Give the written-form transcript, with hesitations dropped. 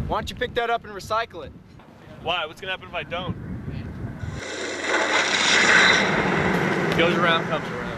Why don't you pick that up and recycle it? Why? What's gonna happen if I don't? Goes around, comes around.